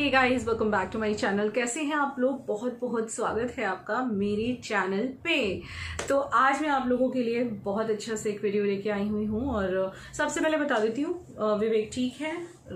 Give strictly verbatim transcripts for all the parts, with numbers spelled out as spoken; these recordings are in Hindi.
Hey guys, welcome back to my channel. कैसे हैं आप लोग? बहुत बहुत स्वागत है आपका मेरे चैनल पे। तो आज मैं आप लोगों के लिए बहुत अच्छा से एक वीडियो लेके आई हुई हूँ और सबसे पहले बता देती हूँ, विवेक ठीक है,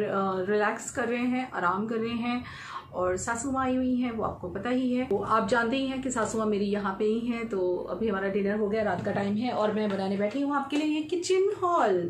रिलैक्स कर रहे हैं, आराम कर रहे हैं और सासू माँ आई हुई हैं, वो आपको पता ही है। तो आप जानते ही हैं कि सासू माँ मेरी यहाँ पे ही हैं। तो अभी हमारा डिनर हो गया, रात का टाइम है और मैं बनाने बैठी हूँ आपके लिए ये किचन हॉल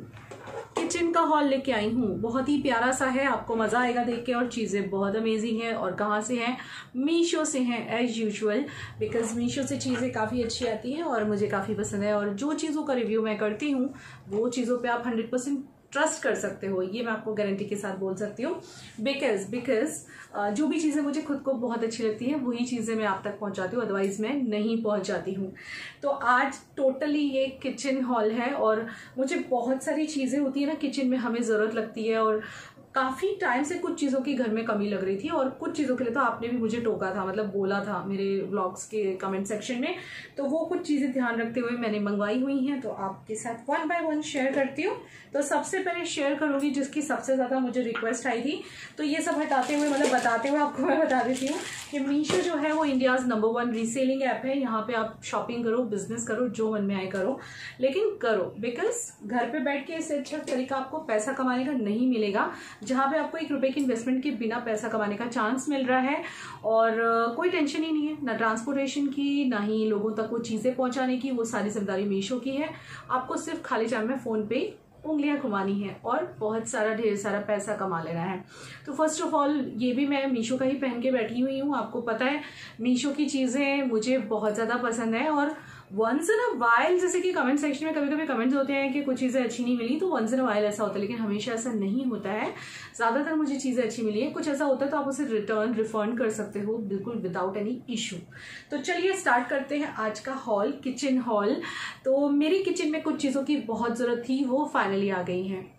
किचन का हॉल लेके आई हूँ। बहुत ही प्यारा सा है, आपको मजा आएगा देख के और चीजें बहुत अमेजिंग है। और कहाँ से हैं? मीशो से हैं एज यूजुअल, बिकॉज मीशो से चीजें काफी अच्छी आती हैं और मुझे काफी पसंद है। और जो चीजों का रिव्यू मैं करती हूँ वो चीजों पे आप हंड्रेड परसेंट ट्रस्ट कर सकते हो, ये मैं आपको गारंटी के साथ बोल सकती हूँ। बिकॉज बिकॉज जो भी चीज़ें मुझे खुद को बहुत अच्छी लगती हैं वही चीज़ें मैं आप तक पहुँचाती हूँ, अदरवाइज मैं नहीं पहुँचाती हूँ। तो आज टोटली ये किचन हॉल है और मुझे बहुत सारी चीज़ें होती है ना किचन में, हमें ज़रूरत लगती है और काफ़ी टाइम से कुछ चीज़ों की घर में कमी लग रही थी और कुछ चीज़ों के लिए तो आपने भी मुझे टोका था, मतलब बोला था मेरे व्लॉग्स के कमेंट सेक्शन में। तो वो कुछ चीज़ें ध्यान रखते हुए मैंने मंगवाई हुई हैं, तो आपके साथ वन बाय वन शेयर करती हूँ। तो सबसे पहले शेयर करूँगी जिसकी सबसे ज़्यादा मुझे रिक्वेस्ट आई थी। तो ये सब हटाते हुए, मतलब बताते हुए आपको मैं बता देती हूँ कि मीशो जो है वो India's number one reselling app है। यहाँ पे आप शॉपिंग करो, बिजनेस करो, जो मन में आए करो, लेकिन करो। बिकॉज घर पे बैठ के इससे अच्छा तरीका आपको पैसा कमाने का नहीं मिलेगा, जहाँ पे आपको एक रुपए की इन्वेस्टमेंट के बिना पैसा कमाने का चांस मिल रहा है और कोई टेंशन ही नहीं है, ना ट्रांसपोर्टेशन की, ना ही लोगों तक वो चीज़ें पहुंचाने की। वो सारी जिम्मेदारी मीशो की है। आपको सिर्फ खाली टाइम में फ़ोन पे उंगलियां घुमानी है और बहुत सारा ढेर सारा पैसा कमा लेना है। तो फर्स्ट ऑफ ऑल ये भी मैं मीशो का ही पहन के बैठी हुई हूँ। आपको पता है मीशो की चीज़ें मुझे बहुत ज़्यादा पसंद है और वंस इन अ वाइल, जैसे कि कमेंट सेक्शन में कभी कभी कमेंट्स होते हैं कि कुछ चीज़ें अच्छी नहीं मिली, तो वंस इन अ वाइल ऐसा होता है, लेकिन हमेशा ऐसा नहीं होता है। ज़्यादातर मुझे चीज़ें अच्छी मिली है। कुछ ऐसा होता है तो आप उसे रिटर्न रिफंड कर सकते हो बिल्कुल विदाउट एनी इशू। तो चलिए स्टार्ट करते हैं आज का हॉल, किचन हॉल। तो मेरी किचन में कुछ चीज़ों की बहुत ज़रूरत थी, वो फाइनली आ गई हैं।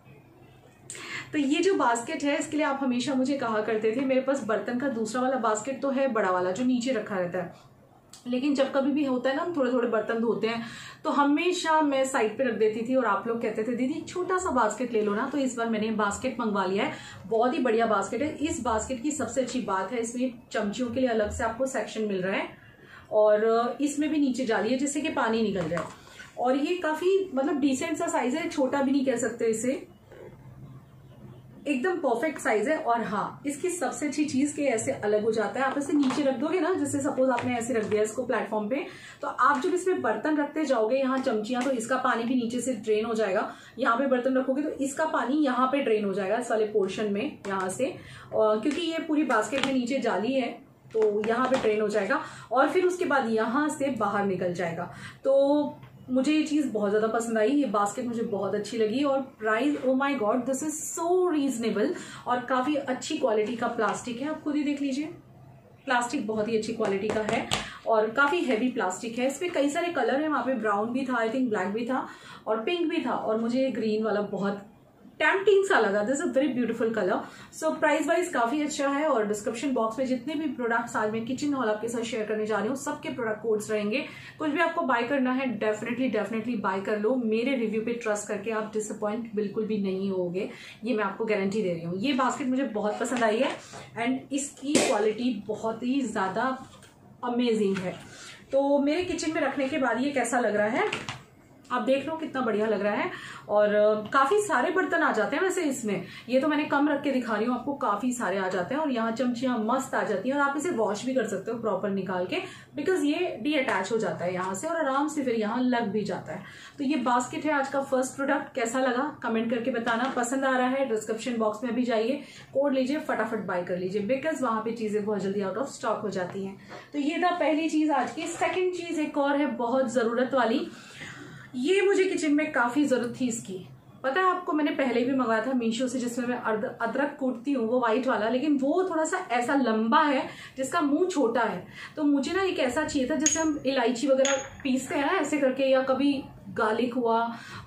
तो ये जो बास्केट है इसके लिए आप हमेशा मुझे कहा करते थे, मेरे पास बर्तन का दूसरा वाला बास्केट तो है, बड़ा वाला जो नीचे रखा रहता है, लेकिन जब कभी भी होता है ना हम थोड़े थोड़े बर्तन धोते हैं तो हमेशा मैं साइड पे रख देती थी और आप लोग कहते थे दीदी छोटा सा बास्केट ले लो ना। तो इस बार मैंने बास्केट मंगवा लिया है, बहुत ही बढ़िया बास्केट है। इस बास्केट की सबसे अच्छी बात है इसमें चमचियों के लिए अलग से आपको सेक्शन मिल रहा है और इसमें भी नीचे जाली है जिससे कि पानी निकल जाए। और ये काफी मतलब डिसेंट सा साइज है, छोटा भी नहीं कह सकते इसे, एकदम परफेक्ट साइज है। और हाँ, इसकी सबसे अच्छी चीज के ऐसे अलग हो जाता है। आप इसे नीचे रख दोगे ना, जैसे सपोज आपने ऐसे रख दिया इसको प्लेटफॉर्म पे, तो आप जब इसमें बर्तन रखते जाओगे यहाँ चमचियां, तो इसका पानी भी नीचे से ड्रेन हो जाएगा। यहाँ पे बर्तन रखोगे तो इसका पानी यहाँ पे ड्रेन हो जाएगा, इस वाले पोर्शन में यहाँ से, और क्योंकि ये पूरी बास्केट में नीचे जाली है तो यहाँ पे ड्रेन हो जाएगा और फिर उसके बाद यहाँ से बाहर निकल जाएगा। तो मुझे ये चीज़ बहुत ज़्यादा पसंद आई, ये बास्केट मुझे बहुत अच्छी लगी। और price, oh my god, this is so reasonable और काफ़ी अच्छी क्वालिटी का प्लास्टिक है। आप खुद ही देख लीजिए, प्लास्टिक बहुत ही अच्छी क्वालिटी का है और काफ़ी हैवी प्लास्टिक है। इसमें कई सारे कलर हैं, वहाँ पे ब्राउन भी था, आई थिंक ब्लैक भी था और पिंक भी था, और मुझे ग्रीन वाला बहुत टेम्पटिंग सा लगा। This is a very beautiful colour. So price wise काफी अच्छा है और डिस्क्रिप्शन बॉक्स में जितने भी प्रोडक्ट्स आज मैं किचन हॉल आपके साथ शेयर करने जा रही हूँ सबके प्रोडक्ट कोड्स रहेंगे। कुछ भी आपको बाय करना है डेफिनेटली डेफिनेटली बाय कर लो, मेरे रिव्यू पे ट्रस्ट करके आप डिसअपॉइंट बिल्कुल भी नहीं होगे, ये मैं आपको गारंटी दे रही हूँ। ये बास्केट मुझे बहुत पसंद आई है एंड इसकी क्वालिटी बहुत ही ज्यादा अमेजिंग है। तो मेरे किचन में रखने के बाद ये कैसा लग रहा है आप देख लो, कितना बढ़िया लग रहा है। और काफी सारे बर्तन आ जाते हैं वैसे इसमें, ये तो मैंने कम रख के दिखा रही हूँ आपको, काफी सारे आ जाते हैं और यहाँ चमचियां मस्त आ जाती हैं और आप इसे वॉश भी कर सकते हो प्रॉपर निकाल के, बिकॉज ये डी अटैच हो जाता है यहाँ से और आराम से फिर यहाँ लग भी जाता है। तो ये बास्केट है आज का फर्स्ट प्रोडक्ट। कैसा लगा कमेंट करके बताना, पसंद आ रहा है डिस्क्रिप्शन बॉक्स में भी जाइए, कोड लीजिए, फटाफट बाय कर लीजिए, बिकॉज वहां पे चीजें बहुत जल्दी आउट ऑफ स्टॉक हो जाती हैं। तो ये था पहली चीज आज की। सेकेंड चीज एक और है बहुत जरूरत वाली, ये मुझे किचन में काफी जरूरत थी इसकी। पता है आपको, मैंने पहले भी मंगाया था मीशो से जिसमें मैं अदरक कूटती हूँ, वो व्हाइट वाला, लेकिन वो थोड़ा सा ऐसा लंबा है जिसका मुंह छोटा है। तो मुझे ना एक ऐसा चाहिए था जैसे हम इलायची वगैरह पीसते हैं ना ऐसे करके, या कभी गार्लिक हुआ,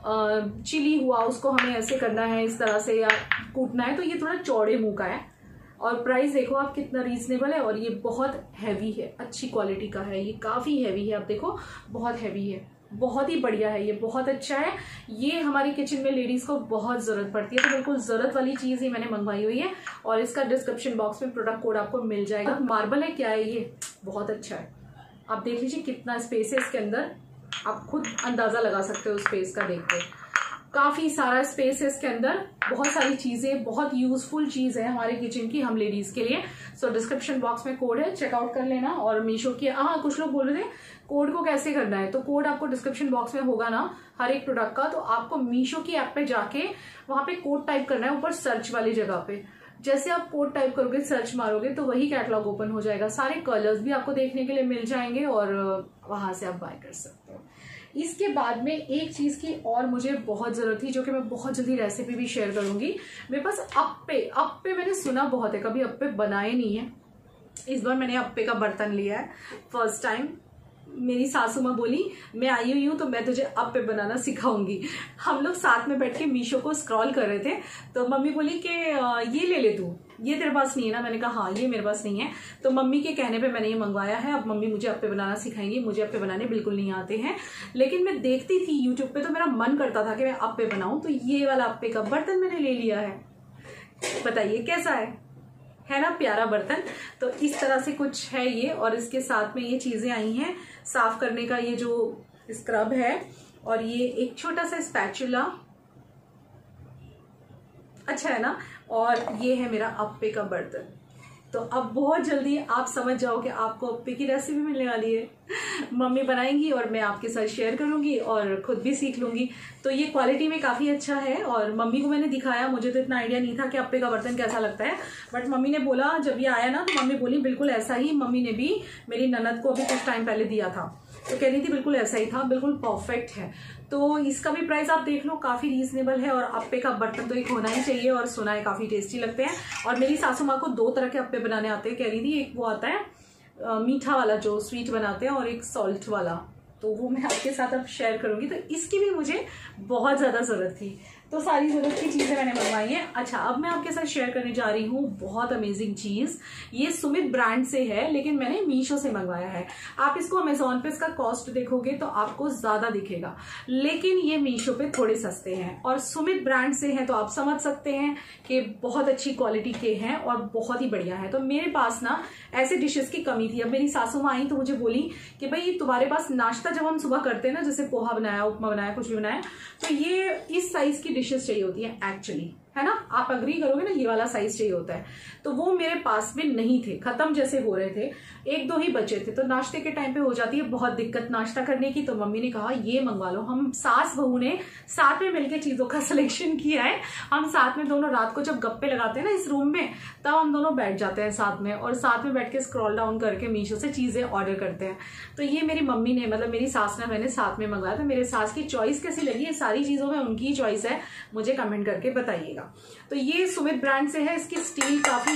चिली हुआ, उसको हमें ऐसे करना है इस तरह से या कूटना है, तो ये थोड़ा चौड़े मुंह का है। और प्राइस देखो आप कितना रीजनेबल है और ये बहुत हैवी है, अच्छी क्वालिटी का है, ये काफी हैवी है। आप देखो बहुत हैवी है, बहुत ही बढ़िया है, ये बहुत अच्छा है। ये हमारी किचन में लेडीज को बहुत जरूरत पड़ती है, तो बिल्कुल जरूरत वाली चीज ही मैंने मंगवाई हुई है और इसका डिस्क्रिप्शन बॉक्स में प्रोडक्ट कोड आपको मिल जाएगा। मार्बल है क्या है ये, बहुत अच्छा है। आप देख लीजिए कितना स्पेस है इसके अंदर, आप खुद अंदाजा लगा सकते हो स्पेस का देख के। काफी सारा स्पेस है इसके अंदर, बहुत सारी चीजें, बहुत यूजफुल चीज है हमारे किचन की, हम लेडीज के लिए। सो डिस्क्रिप्शन बॉक्स में कोड है, चेकआउट कर लेना। और मीशो की, हाँ कुछ लोग बोल रहे थे कोड को कैसे करना है, तो कोड आपको डिस्क्रिप्शन बॉक्स में होगा ना हर एक प्रोडक्ट का। तो आपको मीशो की ऐप पे जाके वहां पे कोड टाइप करना है ऊपर सर्च वाली जगह पे। जैसे आप कोड टाइप करोगे, सर्च मारोगे, तो वही कैटलॉग ओपन हो जाएगा। सारे कलर्स भी आपको देखने के लिए मिल जाएंगे और वहां से आप बाय कर सकते हो। इसके बाद में एक चीज की और मुझे बहुत जरूरत थी, जो कि मैं बहुत जल्दी रेसिपी भी शेयर करूंगी। मेरे पास अप्पे, अप्पे मैंने सुना बहुत है, कभी अप्पे बनाए नहीं है। इस बार मैंने अप्पे का बर्तन लिया है फर्स्ट टाइम। मेरी सासू माँ बोली मैं आई हुई हूँ तो मैं तुझे अप्पे बनाना सिखाऊंगी। हम लोग साथ में बैठ के मीशो को स्क्रॉल कर रहे थे, तो मम्मी बोली कि ये ले ले तू, ये तेरे पास नहीं है ना। मैंने कहा हाँ ये मेरे पास नहीं है। तो मम्मी के कहने पे मैंने ये मंगवाया है। अब मम्मी मुझे अप्पे बनाना सिखाएंगी। मुझे अप्पे बनाने बिल्कुल नहीं आते हैं, लेकिन मैं देखती थी यूट्यूब पे, तो मेरा मन करता था कि मैं अप्पे बनाऊं। तो ये वाला अप्पे का बर्तन मैंने ले लिया है। बताइए कैसा है है ना प्यारा बर्तन। तो इस तरह से कुछ है ये, और इसके साथ में ये चीजें आई हैं साफ करने का, ये जो स्क्रब है, और ये एक छोटा सा स्पैचुला, अच्छा है ना। और ये है मेरा अप्पे का बर्तन। तो अब बहुत जल्दी आप समझ जाओगे, आपको अप्पे की रेसिपी मिलने वाली है। मम्मी बनाएंगी और मैं आपके साथ शेयर करूंगी और खुद भी सीख लूंगी। तो ये क्वालिटी में काफी अच्छा है, और मम्मी को मैंने दिखाया। मुझे तो इतना आइडिया नहीं था कि अप्पे का बर्तन कैसा लगता है, बट मम्मी ने बोला, जब ये आया ना तो मम्मी बोली बिल्कुल ऐसा ही। मम्मी ने भी मेरी ननद को अभी कुछ टाइम पहले दिया था, तो कह रही थी बिल्कुल ऐसा ही था, बिल्कुल परफेक्ट है। तो इसका भी प्राइस आप देख लो, काफी रीजनेबल है। और अप्पे का बर्तन तो एक होना ही चाहिए, और सुना है काफी टेस्टी लगते हैं। और मेरी सासू माँ को दो तरह के अप्पे बनाने आते हैं, कह रही थी। एक वो आता है आ, मीठा वाला जो स्वीट बनाते हैं, और एक सॉल्ट वाला, तो वो मैं आपके साथ अब शेयर करूंगी। तो इसकी भी मुझे बहुत ज्यादा जरूरत थी, तो सारी जरूरत की चीजें मैंने मंगवाई हैं। अच्छा, अब मैं आपके साथ शेयर करने जा रही हूँ बहुत अमेजिंग चीज। ये सुमित ब्रांड से है, लेकिन मैंने मीशो से मंगवाया है। आप इसको अमेजोन पे इसका कॉस्ट देखोगे तो आपको ज्यादा दिखेगा, लेकिन ये मीशो पे थोड़े सस्ते हैं। और सुमित ब्रांड से हैं तो आप समझ सकते हैं कि बहुत अच्छी क्वालिटी के हैं और बहुत ही बढ़िया है। तो मेरे पास ना ऐसे डिशेस की कमी थी। अब मेरी सासू माँ आई तो मुझे बोली कि भाई तुम्हारे पास नाश्ता जब हम सुबह करते हैं ना, जैसे पोहा बनाया, उपमा बनाया, कुछ भी बनाया, तो ये इस साइज की डिशेस चाहिए होती है एक्चुअली, है ना। आप अग्री करोगे ना, ये वाला साइज चाहिए होता है। तो वो मेरे पास में नहीं थे, खत्म जैसे हो रहे थे, एक दो ही बचे थे। तो नाश्ते के टाइम पे हो जाती है बहुत दिक्कत नाश्ता करने की। तो मम्मी ने कहा ये मंगवा लो। हम सास बहू ने साथ में मिलकर चीजों का सिलेक्शन किया है। हम साथ में दोनों रात को जब गप्पे लगाते हैं ना इस रूम में, तब हम दोनों बैठ जाते हैं साथ में, और साथ में बैठ के स्क्रॉल डाउन करके मीशो से चीजें ऑर्डर करते हैं। तो ये मेरी मम्मी ने, मतलब मेरी सास ने, मैंने साथ में मंगवाया। तो मेरे सास की चॉइस कैसी लगी, ये सारी चीजों में उनकी ही चॉइस है, मुझे कमेंट करके बताइएगा। तो ये सुमित ब्रांड से है। इसकी स्टील काफी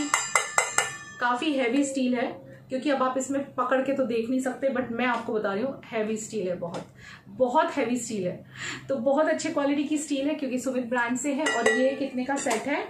काफी हैवी स्टील है, क्योंकि अब आप इसमें पकड़ के तो देख नहीं सकते, बट मैं आपको बता रही हूँ हैवी स्टील है, बहुत बहुत हैवी स्टील है। तो बहुत अच्छे क्वालिटी की स्टील है, क्योंकि सुमित ब्रांड से है। और ये कितने का सेट है,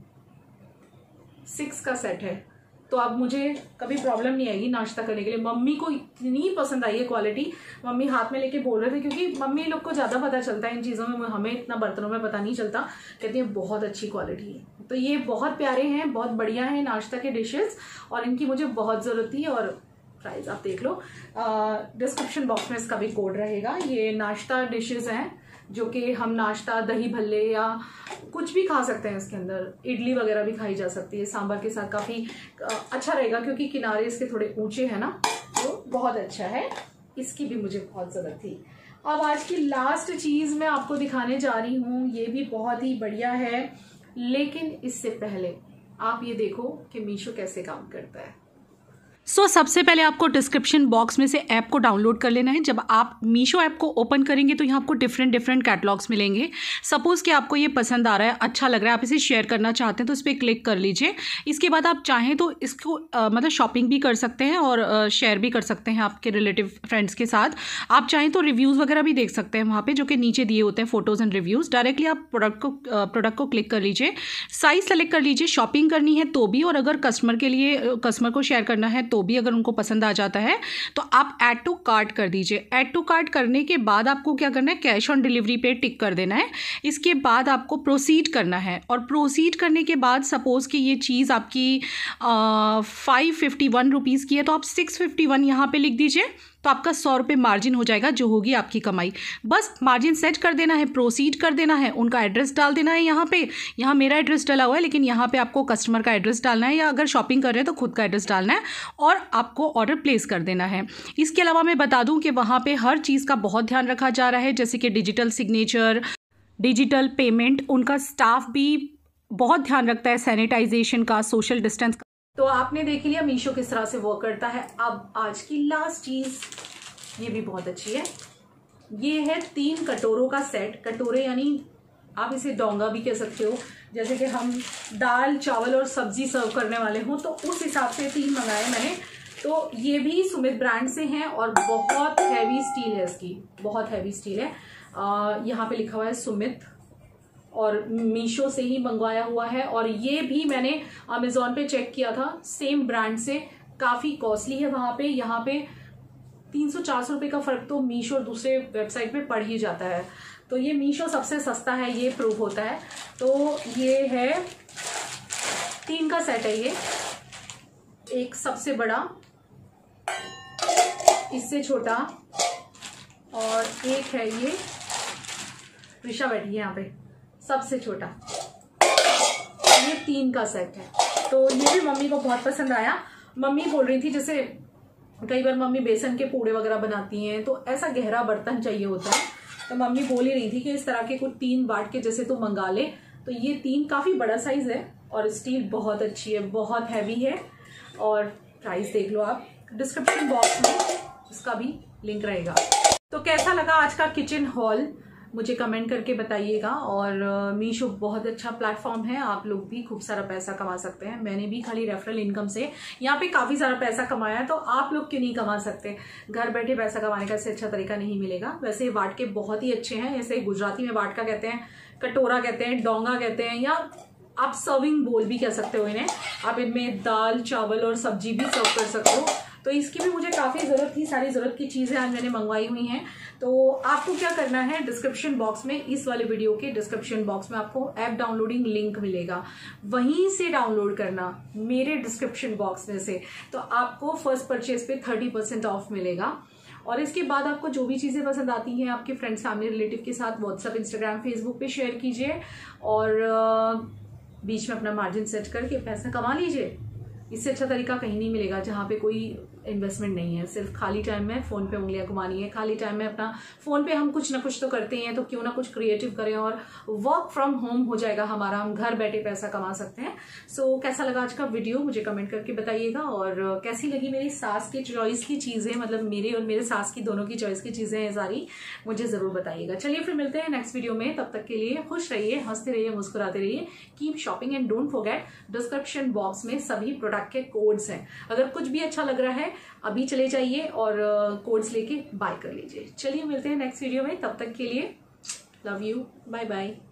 सिक्स का सेट है। तो अब मुझे कभी प्रॉब्लम नहीं आएगी नाश्ता करने के लिए। मम्मी को इतनी पसंद आई है क्वालिटी, मम्मी हाथ में लेके बोल रहे थे, क्योंकि मम्मी लोग को ज्यादा पता चलता है इन चीजों में, हमें इतना बर्तनों में पता नहीं चलता। कहती है बहुत अच्छी क्वालिटी है। तो ये बहुत प्यारे हैं, बहुत बढ़िया है नाश्ता के डिशेस, और इनकी मुझे बहुत जरूरत थी। और प्राइस आप देख लो, डिस्क्रिप्शन बॉक्स में इसका भी कोड रहेगा। ये नाश्ता डिशेस हैं जो कि हम नाश्ता, दही भल्ले या कुछ भी खा सकते हैं। इसके अंदर इडली वगैरह भी खाई जा सकती है सांभर के साथ, काफी अच्छा रहेगा, क्योंकि किनारे इसके थोड़े ऊंचे हैं ना, तो बहुत अच्छा है। इसकी भी मुझे बहुत जरूरत थी। अब आज की लास्ट चीज मैं आपको दिखाने जा रही हूँ, ये भी बहुत ही बढ़िया है, लेकिन इससे पहले आप ये देखो कि मीशो कैसे काम करता है। सो so, सबसे पहले आपको डिस्क्रिप्शन बॉक्स में से ऐप को डाउनलोड कर लेना है। जब आप मीशो ऐप को ओपन करेंगे तो यहाँ आपको डिफरेंट डिफरेंट कैटलॉग्स मिलेंगे। सपोज़ कि आपको ये पसंद आ रहा है, अच्छा लग रहा है, आप इसे शेयर करना चाहते हैं, तो इस पर क्लिक कर लीजिए। इसके बाद आप चाहें तो इसको आ, मतलब शॉपिंग भी कर सकते हैं और शेयर भी कर सकते हैं आपके रिलेटिव फ्रेंड्स के साथ। आप चाहें तो रिव्यूज़ वगैरह भी देख सकते हैं वहाँ पर, जो कि नीचे दिए होते हैं फोटोज़ एंड रिव्यूज़। डायरेक्टली आप प्रोडक्ट को प्रोडक्ट को क्लिक कर लीजिए, साइज़ सेलेक्ट कर लीजिए, शॉपिंग करनी है तो भी, और अगर कस्टमर के लिए कस्टमर को शेयर करना है तो तो भी अगर उनको पसंद आ जाता है तो आप ऐड टू कार्ट कर दीजिए। ऐड टू कार्ट करने के बाद आपको क्या करना है, कैश ऑन डिलीवरी पे टिक कर देना है। इसके बाद आपको प्रोसीड करना है, और प्रोसीड करने के बाद सपोज़ कि ये चीज़ आपकी फाइव फिफ्टी वन रुपीज़ की है तो आप सिक्स फिफ्टी वन यहाँ पर लिख दीजिए, तो आपका सौ रुपये मार्जिन हो जाएगा, जो होगी आपकी कमाई। बस मार्जिन सेट कर देना है, प्रोसीड कर देना है, उनका एड्रेस डाल देना है। यहाँ पे यहाँ मेरा एड्रेस डाला हुआ है, लेकिन यहाँ पे आपको कस्टमर का एड्रेस डालना है, या अगर शॉपिंग कर रहे हैं तो खुद का एड्रेस डालना है, और आपको ऑर्डर प्लेस कर देना है। इसके अलावा मैं बता दूँ कि वहाँ पर हर चीज़ का बहुत ध्यान रखा जा रहा है, जैसे कि डिजिटल सिग्नेचर, डिजिटल पेमेंट, उनका स्टाफ भी बहुत ध्यान रखता है सैनिटाइजेशन का, सोशल डिस्टेंस का। तो आपने देख लिया मीशो किस तरह से वर्क करता है। अब आज की लास्ट चीज, ये भी बहुत अच्छी है, ये है तीन कटोरों का सेट। कटोरे यानी आप इसे डोंगा भी कह सकते हो, जैसे कि हम दाल चावल और सब्जी सर्व करने वाले हों, तो उस हिसाब से तीन मंगाए मैंने। तो ये भी सुमित ब्रांड से हैं और बहुत हैवी स्टील है इसकी, बहुत हैवी स्टील है। आ, यहाँ पे लिखा हुआ है सुमित, और मीशो से ही मंगवाया हुआ है। और ये भी मैंने अमेजोन पे चेक किया था, सेम ब्रांड से, काफ़ी कॉस्टली है वहाँ पे। यहाँ पे तीन सौ चार सौ रुपये का फ़र्क तो मीशो और दूसरे वेबसाइट पे पड़ ही जाता है। तो ये मीशो सबसे सस्ता है, ये प्रूव होता है। तो ये है तीन का सेट है, ये एक सबसे बड़ा, इससे छोटा, और एक है ये, ऋषा बैठी है यहाँ पे, सबसे छोटा। ये तीन का सेट है। तो ये भी मम्मी को बहुत पसंद आया। मम्मी बोल रही थी, जैसे कई बार मम्मी बेसन के पूड़े वगैरह बनाती हैं तो ऐसा गहरा बर्तन चाहिए होता है, तो मम्मी बोल ही रही थी कि इस तरह के कुछ तीन बाट के जैसे तो मंगा ले। तो ये तीन काफ़ी बड़ा साइज है, और स्टील बहुत अच्छी है, बहुत हैवी है, और प्राइस देख लो आप, डिस्क्रिप्शन बॉक्स में उसका भी लिंक रहेगा। तो कैसा लगा आज का किचन हॉल, मुझे कमेंट करके बताइएगा। और मीशो बहुत अच्छा प्लेटफॉर्म है, आप लोग भी खूब सारा पैसा कमा सकते हैं। मैंने भी खाली रेफरल इनकम से यहाँ पे काफ़ी सारा पैसा कमाया है, तो आप लोग क्यों नहीं कमा सकते। घर बैठे पैसा कमाने का इससे अच्छा तरीका नहीं मिलेगा। वैसे ये वाट के बहुत ही अच्छे हैं, जैसे गुजराती में वाट का कहते हैं, कटोरा कहते हैं, डोंगा कहते हैं, या आप सर्विंग बोल भी कह सकते हो इन्हें। आप इनमें दाल चावल और सब्जी भी सर्व कर सकते हो। तो इसकी भी मुझे काफ़ी ज़रूरत थी, सारी ज़रूरत की चीज़ें आज मैंने मंगवाई हुई हैं। तो आपको क्या करना है, डिस्क्रिप्शन बॉक्स में, इस वाले वीडियो के डिस्क्रिप्शन बॉक्स में आपको ऐप डाउनलोडिंग लिंक मिलेगा, वहीं से डाउनलोड करना, मेरे डिस्क्रिप्शन बॉक्स में से। तो आपको फर्स्ट परचेज पे थर्टी परसेंट ऑफ मिलेगा। और इसके बाद आपको जो भी चीज़ें पसंद आती हैं आपके फ्रेंड्स, फैमिली, रिलेटिव के साथ व्हाट्सएप, इंस्टाग्राम, फेसबुक पे शेयर कीजिए, और बीच में अपना मार्जिन सेट करके पैसा कमा लीजिए। इससे अच्छा तरीका कहीं नहीं मिलेगा, जहाँ पे कोई इन्वेस्टमेंट नहीं है, सिर्फ खाली टाइम में फ़ोन पे उंगलियां घुमानी है। खाली टाइम में अपना फ़ोन पे हम कुछ ना कुछ तो करते हैं, तो क्यों ना कुछ क्रिएटिव करें, और वर्क फ्रॉम होम हो जाएगा हमारा, हम घर बैठे पैसा कमा सकते हैं। सो so, कैसा लगा आज का वीडियो मुझे कमेंट करके बताइएगा, और कैसी लगी मेरी सास की चॉइस की चीज़ें, मतलब मेरे और मेरे सास की दोनों की चॉइस की चीज़ें हैं सारी, मुझे ज़रूर बताइएगा। चलिए फिर मिलते हैं नेक्स्ट वीडियो में, तब तक के लिए खुश रहिए, हंसते रहिए, मुस्कुराते रहिए, keep shopping and don't forget description box में सभी प्रोडक्ट के कोड्स हैं। अगर कुछ भी अच्छा लग रहा है अभी चले जाइए और कोड्स लेके बाय कर लीजिए। चलिए मिलते हैं नेक्स्ट वीडियो में, तब तक के लिए लव यू, बाय बाय।